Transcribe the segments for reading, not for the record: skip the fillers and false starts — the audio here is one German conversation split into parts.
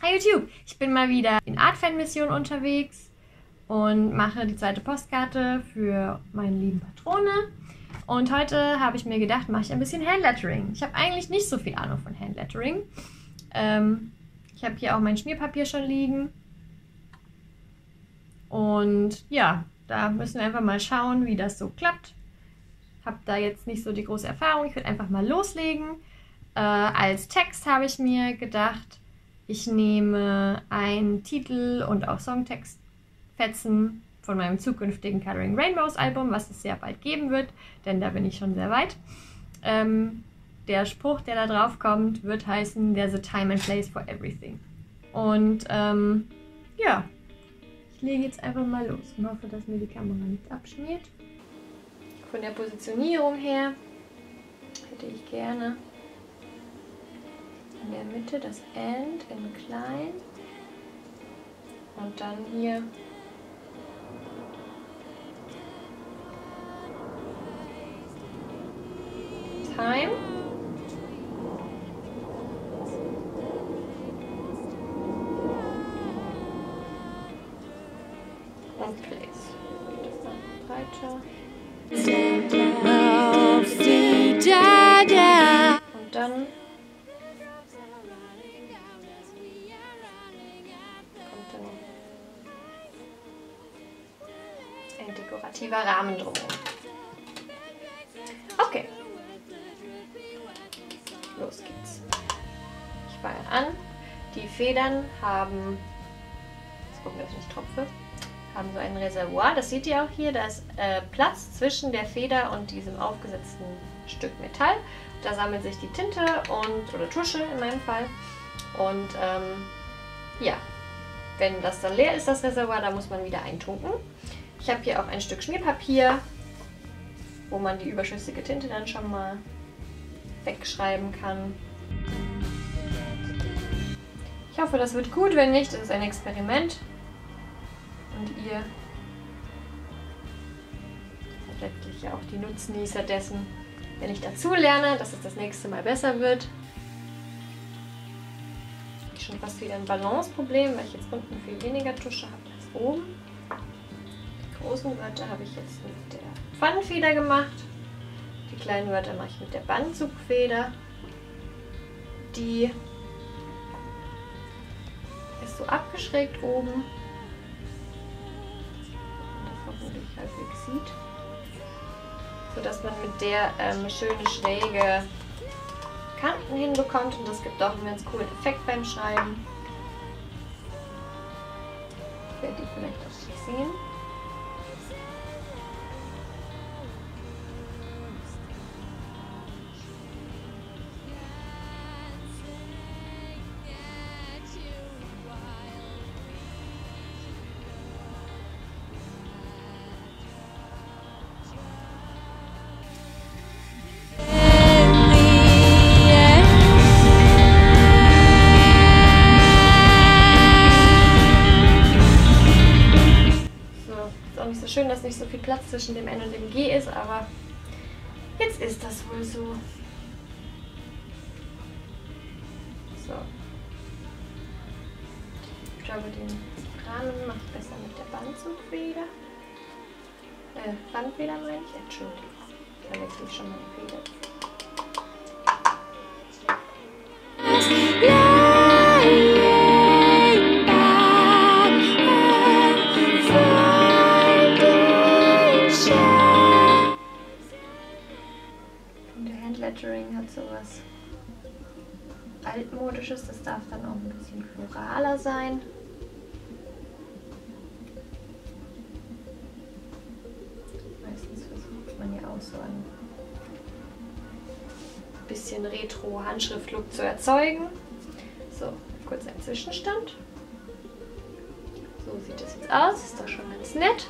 Hi YouTube! Ich bin mal wieder in Art-Fan-Mission unterwegs und mache die zweite Postkarte für meine lieben Patrone. Und heute habe ich mir gedacht, mache ich ein bisschen Handlettering. Ich habe eigentlich nicht so viel Ahnung von Handlettering. Ich habe hier auch mein Schmierpapier schon liegen. Und ja, da müssen wir einfach mal schauen, wie das so klappt. Habe da jetzt nicht so die große Erfahrung. Ich würde einfach mal loslegen. Als Text habe ich mir gedacht, ich nehme einen Titel und auch Songtextfetzen von meinem zukünftigen Coloring Rainbows Album, was es sehr bald geben wird, denn da bin ich schon sehr weit. Der Spruch, der da drauf kommt, wird heißen, there's a time and place for everything. Und ja, ich lege jetzt einfach mal los und hoffe, dass mir die Kamera nicht abschmiert. Von der Positionierung her hätte ich gerne in der Mitte das End in klein und dann hier Time und Place. Das dann breiter. Und dann ein dekorativer Rahmen drumherum. Okay, los geht's. Ich fange an. Die Federn haben, jetzt gucken, dass ich nicht tropfe, haben so ein Reservoir. Das seht ihr auch hier. Da ist Platz zwischen der Feder und diesem aufgesetzten Stück Metall. Da sammelt sich die Tinte oder Tusche in meinem Fall. Und ja, wenn das dann leer ist, das Reservoir, da muss man wieder eintunken. Ich habe hier auch ein Stück Schmierpapier, wo man die überschüssige Tinte dann schon mal wegschreiben kann. Ich hoffe, das wird gut. Wenn nicht, das ist ein Experiment. Und ihr seid letztlich ja auch die Nutznießer dessen, wenn ich dazu lerne, dass es das nächste Mal besser wird. Ich habe schon fast wieder ein Balanceproblem, weil ich jetzt unten viel weniger Tusche habe als oben. Die großen Wörter habe ich jetzt mit der Pfannenfeder gemacht. Die kleinen Wörter mache ich mit der Bandzugfeder. Die ist so abgeschrägt oben. Und das hoffentlich halbwegs sieht. So dass man mit der schöne schräge Kanten hinbekommt. Und das gibt auch einen ganz coolen Effekt beim Schreiben. Ich werde die vielleicht auch nicht sehen. Nicht so schön, dass nicht so viel Platz zwischen dem N und dem G ist, aber jetzt ist das wohl so. So. Ich glaube, den Rahmen mache ich besser mit der Bandzugfeder. Bandfeder meine ich, Entschuldigung. Da wechsle ich schon mal die Feder. Handlettering hat sowas altmodisches, das darf dann auch ein bisschen floraler sein. Meistens versucht man ja auch so ein bisschen Retro-Handschrift-Look zu erzeugen. So, kurz ein Zwischenstand. So sieht das jetzt aus, ist doch schon ganz nett.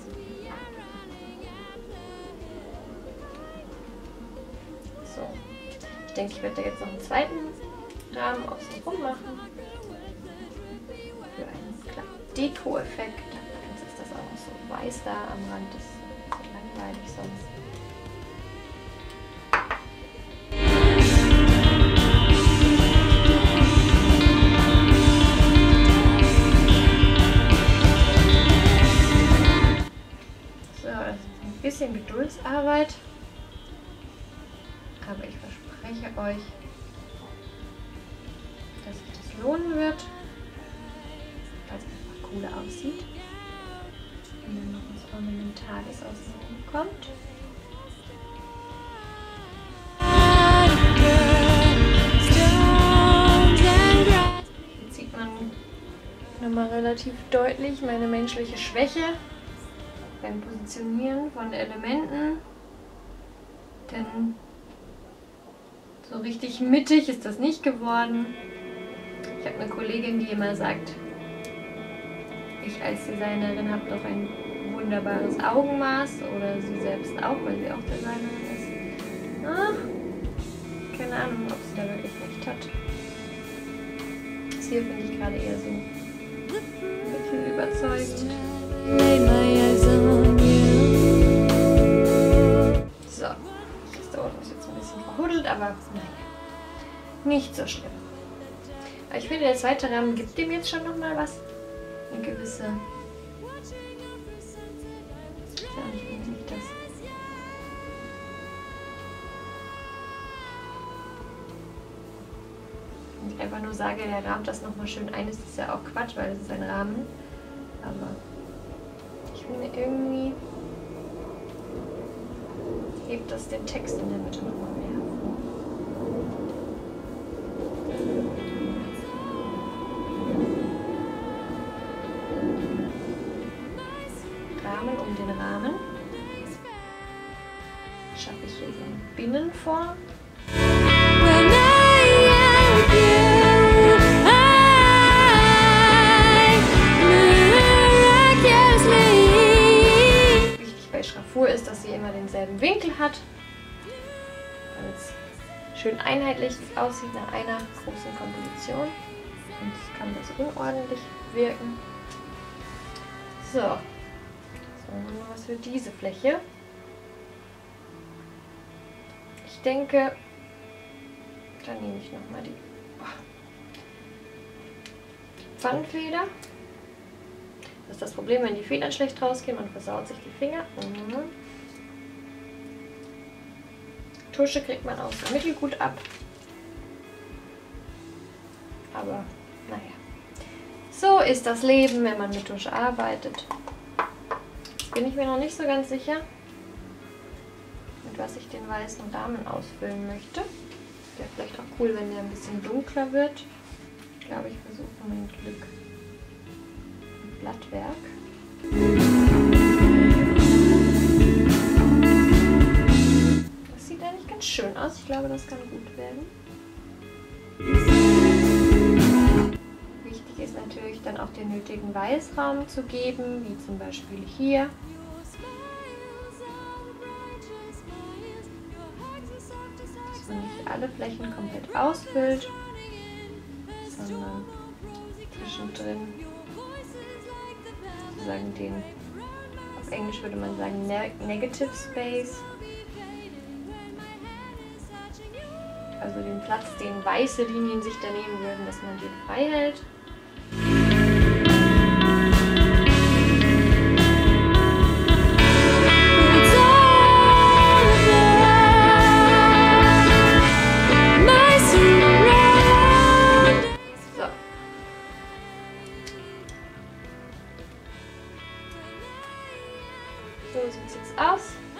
Ich denke, ich werde da jetzt noch einen zweiten Rahmen außenrum machen. Für einen kleinen Deko-Effekt. Jetzt ist das auch noch so weiß da am Rand. Das ist so langweilig sonst. euch, dass sich das lohnen wird, weil es einfach cooler aussieht. Und dann noch was Ornamentales außenrum kommt. Jetzt sieht man nochmal relativ deutlich meine menschliche Schwäche beim Positionieren von Elementen. Denn so richtig mittig ist das nicht geworden. Ich habe eine Kollegin, die immer sagt, ich als Designerin habe doch ein wunderbares Augenmaß, oder sie selbst auch, weil sie auch Designerin ist. Keine Ahnung, ob sie da wirklich recht hat. Das hier finde ich gerade eher so mittelüberzeugend. So, das dauert uns jetzt ein bisschen verhuddelt, aber naja, nicht so schlimm. Aber ich finde, der zweite Rahmen gibt dem jetzt schon nochmal was. Eine gewisse... Wie nenne ich das? Wenn ich einfach nur sage, der rahmt das nochmal schön ein, ist das ja auch Quatsch, weil es ist ein Rahmen. Aber ich finde irgendwie hebt das den Text in der Mitte nochmal mehr hervor. Rahmen um den Rahmen. Schaffe ich hier so eine Binnenform. Wichtig bei Schraffur ist, dass sie immer denselben Winkel hat, damit es schön einheitlich aussieht nach einer großen Komposition. Sonst kann das unordentlich wirken. So. Noch was für diese Fläche. Ich denke, dann nehme ich nochmal die Pfannenfeder. Das ist das Problem, wenn die Federn schlecht rausgehen, man versaut sich die Finger. Tusche kriegt man auch so mittelgut ab. Aber naja, so ist das Leben, wenn man mit Tusche arbeitet. Bin ich mir noch nicht so ganz sicher, mit was ich den weißen Rahmen ausfüllen möchte. Wäre vielleicht auch cool, wenn der ein bisschen dunkler wird. Ich glaube, ich versuche mein Glück mit Blattwerk. Das sieht eigentlich ganz schön aus. Ich glaube, das kann gut werden. Wichtig ist natürlich dann auch den nötigen Weißraum zu geben, wie zum Beispiel hier. Dass man nicht alle Flächen komplett ausfüllt, sondern zwischendrin sozusagen den, auf Englisch würde man sagen, Negative Space. Also den Platz, den weiße Linien sich da nehmen würden, dass man den frei hält. So sieht es jetzt aus.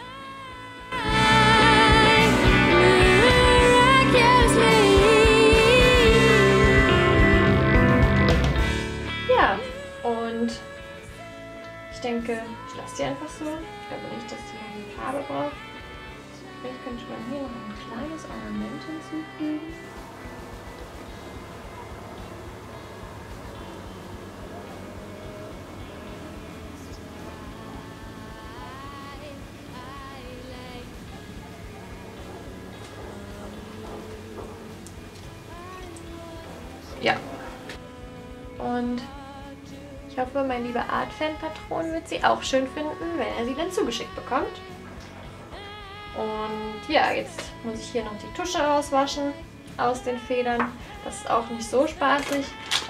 Ja, und ich denke, ich lasse die einfach so. Ich glaube nicht, dass die noch eine Farbe braucht. Vielleicht könnte man hier noch ein kleines Ornament hinzufügen. Ja. Und ich hoffe, mein lieber Art-Fan-Patron wird sie auch schön finden, wenn er sie dann zugeschickt bekommt. Und ja, jetzt muss ich hier noch die Tusche rauswaschen aus den Federn. Das ist auch nicht so spaßig.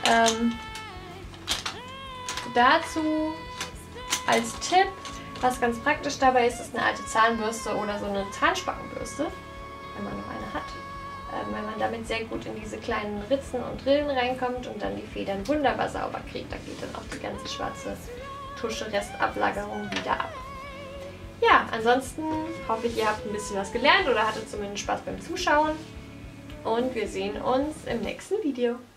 Dazu als Tipp, was ganz praktisch dabei ist, ist eine alte Zahnbürste oder so eine Zahnspackenbürste, wenn man noch eine hat. weil man damit sehr gut in diese kleinen Ritzen und Rillen reinkommt und dann die Federn wunderbar sauber kriegt. Da geht dann auch die ganze schwarze Tusche-Restablagerung wieder ab. Ja, ansonsten hoffe ich, ihr habt ein bisschen was gelernt oder hattet zumindest Spaß beim Zuschauen. Und wir sehen uns im nächsten Video.